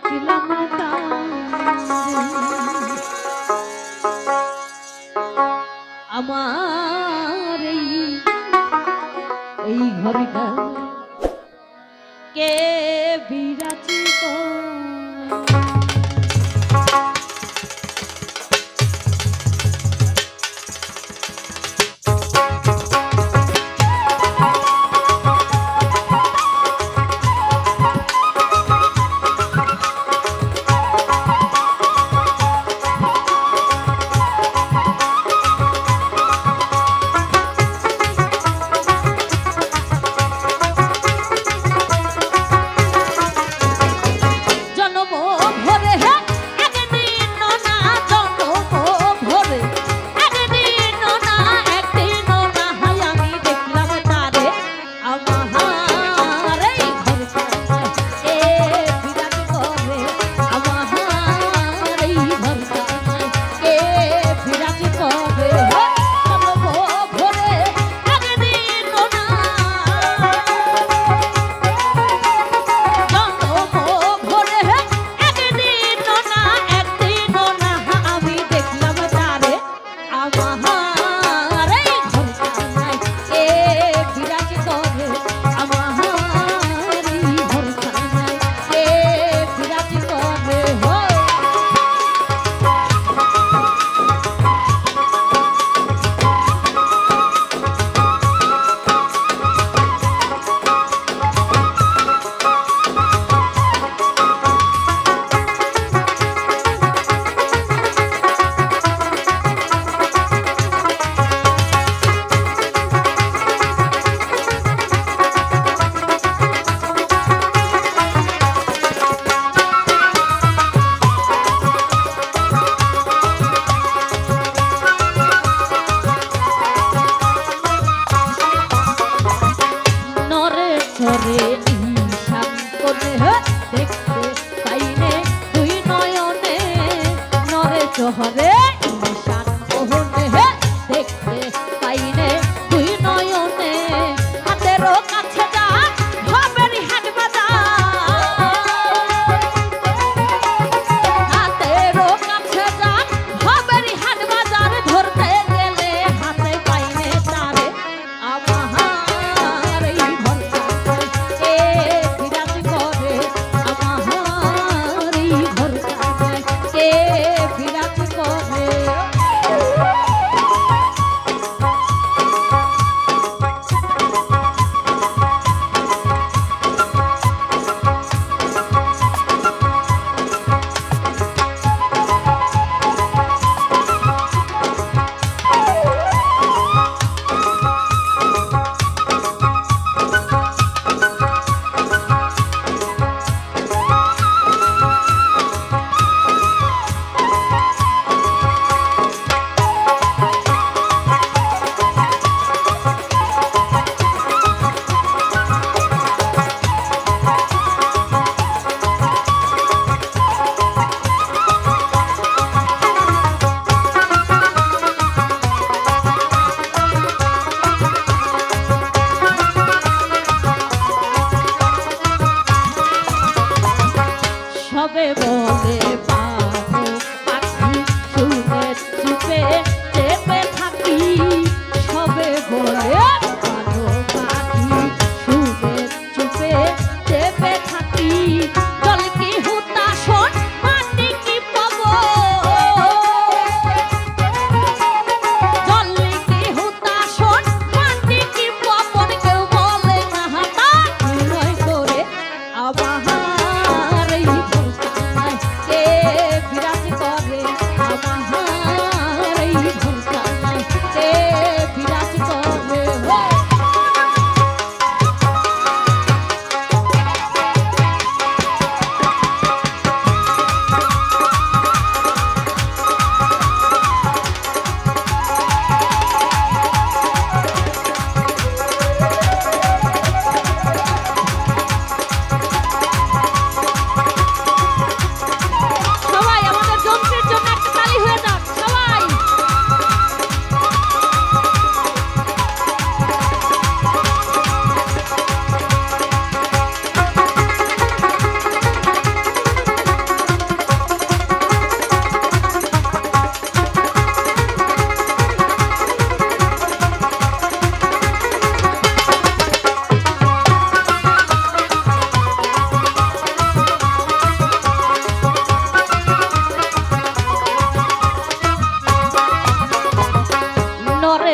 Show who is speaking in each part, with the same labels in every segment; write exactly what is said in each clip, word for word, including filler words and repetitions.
Speaker 1: দেখলাম আমার এই এই ঘরটা কে বিরাজি করে ঈশান করে দেখতে পাইনে দুই নয়নে নরে চহরে ঈশান কোহনে দেখতে পাইনে দুই নয়নে হাতেরও কাছে যা হবের হাট বাজার হাতেরও কাছে যা হবের হাট বাজার ধরতে গেলে হাতে পাইনে তারে আমার এই ভরসা এ বিরাজ করে আমার এই ভরসা এ বিরাজ করে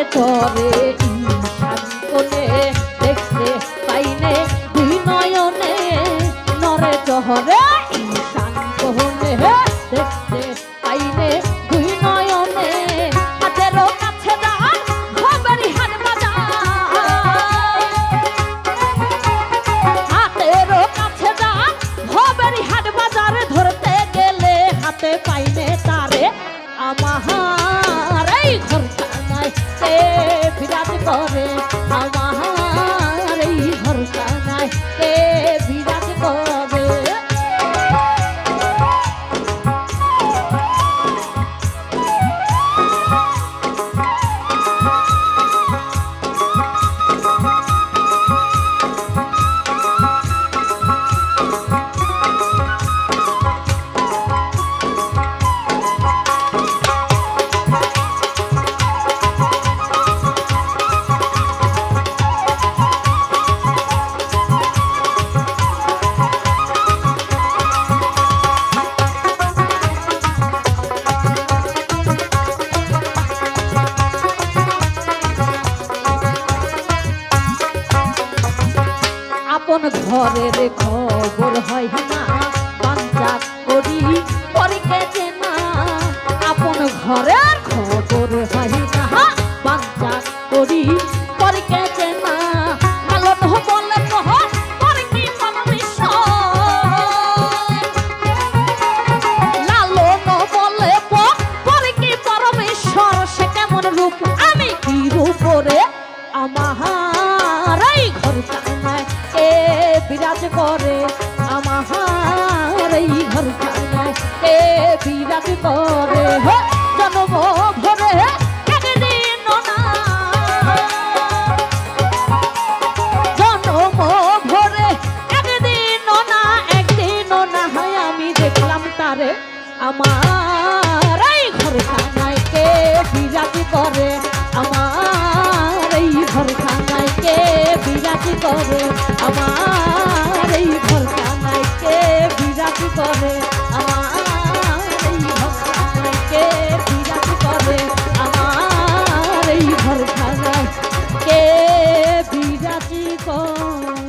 Speaker 1: করে ঈশান কোণে দেখতে পাইনে দুই নয়নে নরে জহরে ঈশান কোণে দেখতে পাইনে দুই নয়নে হাতেরও কাছে যান হবেরি হাট বাজার হাতেরও কাছে যান হবেরি হাট বাজার ধরতে গেলে হাতে পাইনে তারে আমার এই ঘরখানায় কে বিরাজ করে আমার এই ঘরখানায় কে বিরাজ করে আপন ঘরের খবর হয় না বাঞ্চা করি পরকে চেনা আপন ঘরের খবর হয় না বাঞ্চা করি পরকে চেনা লালন বলে কহ পরকি পরমেশ্বর লালন বলে পরকি পরমেশ্বর সে কেমন রূপ আমি কি রূপরে আমার এই ঘরখানায় কে বিরাজ করে আমার এই ঘরখানায় কে বিরাজ করে জন্ম ভরে একদিন না জন্ম ভরে একদিন না একদিন না হয় আমি দেখলাম তারে আমার এই ঘরখানায় কে বিরাজ করে আমার এই ঘরখানায় কে বিরাজ করে আমার এই ঘরখানায় কে বিরাজ করে আমার এই ঘরখানায় কে বিরাজ করে আমার এই ঘরখানায় কে বিরাজ করে।